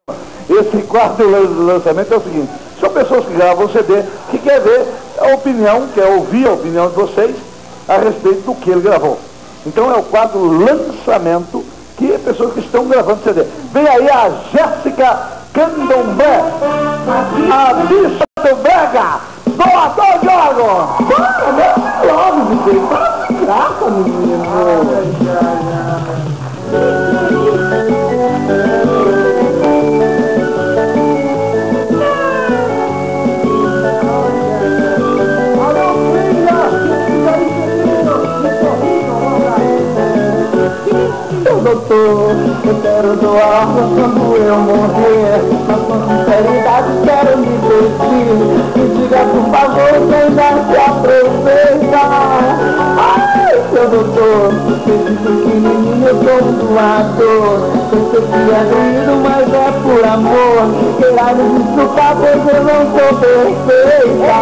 esse quarto lançamento é o seguinte: são pessoas que gravam CD, que quer ver a opinião, quer ouvir a opinião de vocês a respeito do que ele gravou. Então é o quadro lançamento, que é pessoas que estão gravando CD. Vem aí a Jéssica Candomblé, a bicha do Brega, doador Diogo! Logo, menino, tá graça, menino. Doutor, eu quero doar quando eu morrer, mas com sinceridade quero me despedir. Me diga por favor que ainda se aproveita. Ai, seu doutor, esse pequenininho eu sou um doador. Eu sei que é doído, mas é por amor. Queira me desculpar, pois eu não sou perfeita.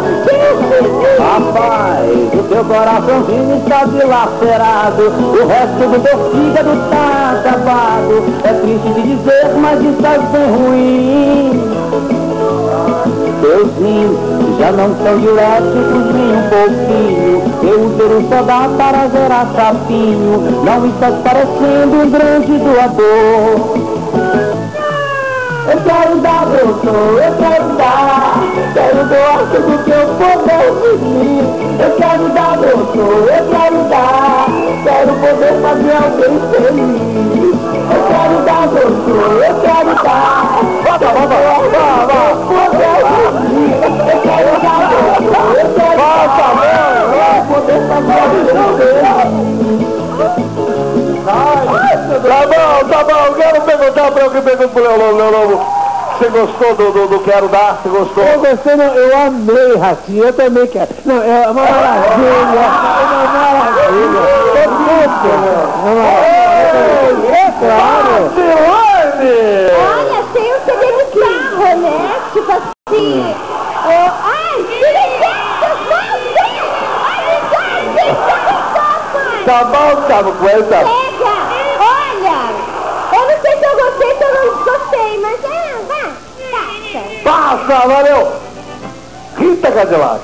Rapaz, o teu coraçãozinho está dilacerado, o resto do teu fígado tá acabado. É triste de dizer, mas estás bem ruim. Teus rins já não são elétricos nem um pouquinho. Teu útero só dá para gerar sapinho. Não estás parecendo um grande doador. Eu quero dar, doutor, eu quero dar. Quero doar tudo que eu puder de mim. Eu quero dar, doutor, eu quero dar. Quero poder fazer alguém feliz. Eu quero dar, doutor, eu quero dar. Eu quero dar, doutor, eu quero dar. Poder fazer alguém feliz. Tá bom, quero perguntar para alguém, pergunta pro Léo Lobo. Você gostou do Quero Dar? Você gostou? Eu gostei, não, eu amei, Ratinho, eu também quero. Não, é uma maravilha, é claro. Olha, tem um CD no carro, né? Tipo assim. Ai, Tá bom, com essa. Pega! Olha! Eu não sei se eu gostei, se eu não gostei, mas Passa, valeu! Rita Cadillac.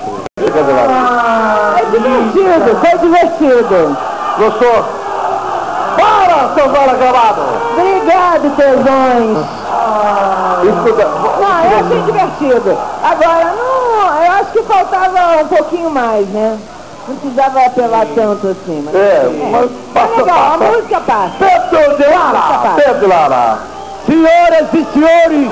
É divertido, foi divertido. Gostou? Para, seu velho acabado! Obrigado, tesões. Escuta, Não, eu achei divertido. Agora, não, eu acho que faltava um pouquinho mais, né? Não precisava apelar tanto assim, mas... mas passa, legal, passa. a música passa. Pedro de Lara! Pedro de Lara! Senhoras e senhores!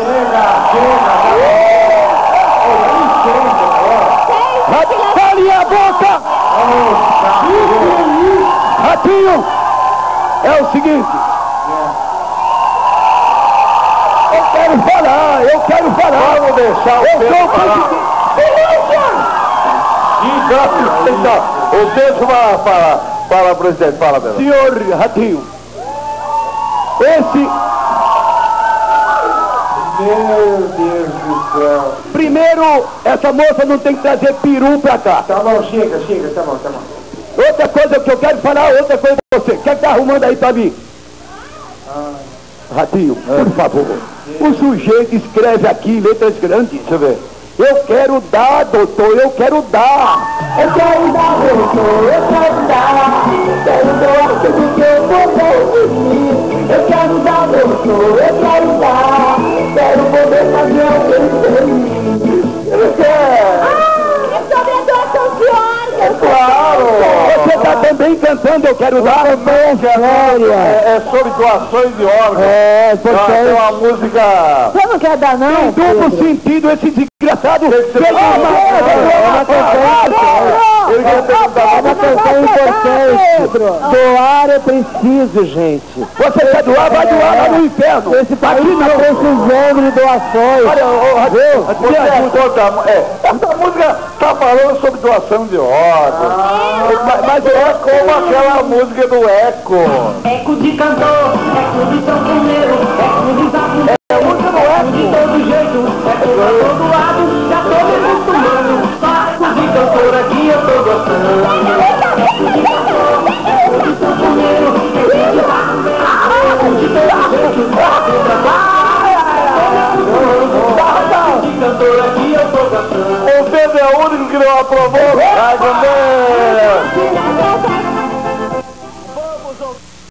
Calem a boca! Ratinho! É o seguinte... Eu quero falar! Vamos deixar o Pedro falar! Deixa eu falar. Fala, presidente, fala, Pedro. Senhor Ratinho, Meu Deus do céu. primeiro, essa moça não tem que trazer peru pra cá. Tá bom, chega, tá bom. Outra coisa que eu quero falar, outra coisa pra você. O que é que tá arrumando aí pra mim? Ratinho, por favor. O sujeito escreve aqui em letras grandes, deixa eu ver. Eu quero dar, doutor, eu quero dar. Eu quero dar, doutor, eu quero dar. Quero doar tudo que eu puder de mim. Eu quero dar, doutor, eu quero dar. Quero poder fazer alguém feliz. Eu quero. é sobre a doação de órgãos. Claro! Você tá também cantando, eu quero dar. É sobre doações de órgãos. Tem uma música. Você não quer dar, não? Tem duplo sentido esse desgraçado. Ele quer perguntar uma canção importante. Doar é preciso, gente. Você quer doar? Vai doar lá no inferno. Esse país está precisando de doações. Essa música está falando sobre doação de órgãos. Mas é como aquela música do Eco. Eco de cantor, eco de sanfoneiro, eco de zabumba. É a música do Eco. De todo jeito, eco pra todo lado, já tô me acostumando. Eco de cantor aqui eu tô gostando. Eco de cantor, eco de sanfoneiro, eco de zabumba. Eco de todo jeito, eco pra todo lado. o único que não aprovou. Vai, Bandeira!